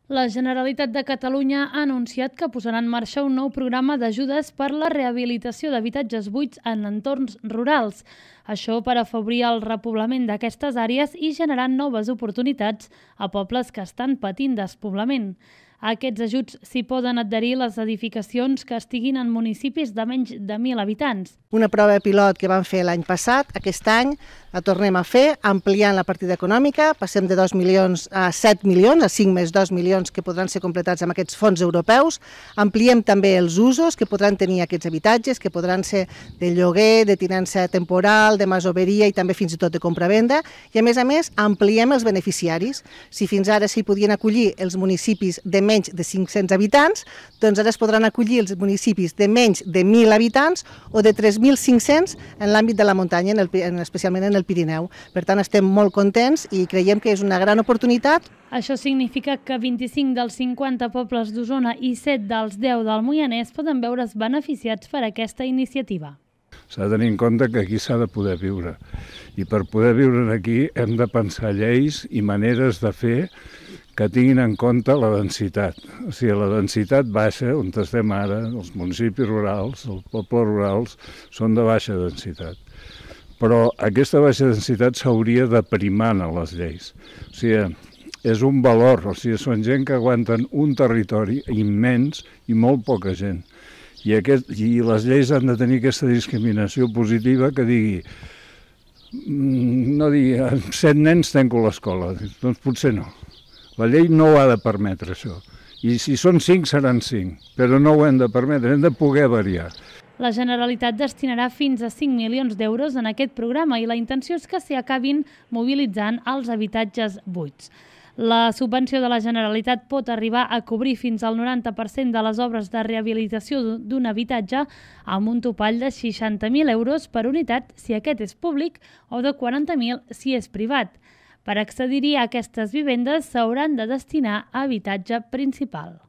La Generalitat de Catalunya ha anunciat que posarà en marxa un nou programa d'ajudes per la rehabilitació d'habitatges buits en entorns rurals. Això per afavorir el repoblament d'aquestes àrees i generar noves oportunitats a pobles que estan patint despoblament. A aquests ajuts s'hi poden adherir les edificacions que estiguin en municipis de menys de 1.000 habitants. Una prova pilot que vam fer l'any passat, aquest any la tornem a fer, ampliant la partida econòmica, passem de 2 milions a 7 milions, a 5 més 2 milions que podran ser completats amb aquests fons europeus. Ampliem també els usos que podran tenir aquests habitatges, que podran ser de lloguer, de tinença temporal, de masoveria i també fins i tot de compra-venda. I a més, ampliem els beneficiaris. Si fins ara s'hi podien acollir els municipis de menys de 500 habitants, doncs ara es podran acollir els municipis de menys de 1.000 habitants o de 3.500 en l'àmbit de la muntanya, especialment en el Pirineu. Per tant, estem molt contents i creiem que és una gran oportunitat. Això significa que 25 dels 50 pobles d'Osona i 7 dels 10 del Moianès poden veure's beneficiats per aquesta iniciativa. S'ha de tenir en compte que aquí s'ha de poder viure i per poder viure aquí hem de pensar lleis i maneres de fer que tinguin en compte la densitat. O sigui, la densitat baixa, on estem ara, els municipis rurals, els pobles rurals, són de baixa densitat. Però aquesta baixa densitat s'hauria de primar a les lleis. O sigui, és un valor, o sigui, són gent que aguanten un territori immens i molt poca gent. I les lleis han de tenir aquesta discriminació positiva que digui, no digui, amb 7 nens tanco l'escola, doncs potser no. La llei no ho ha de permetre, això. I si són 5, seran 5, però no ho hem de permetre, hem de poder variar. La Generalitat destinarà fins a 5 milions d'euros en aquest programa i la intenció és que s'hi acabin mobilitzant els habitatges buits. La subvenció de la Generalitat pot arribar a cobrir fins al 90% de les obres de rehabilitació d'un habitatge amb un topall de 60.000 euros per unitat si aquest és públic o de 40.000 si és privat. Per accedir-hi a aquestes vivendes s'hauran de destinar a habitatge principal.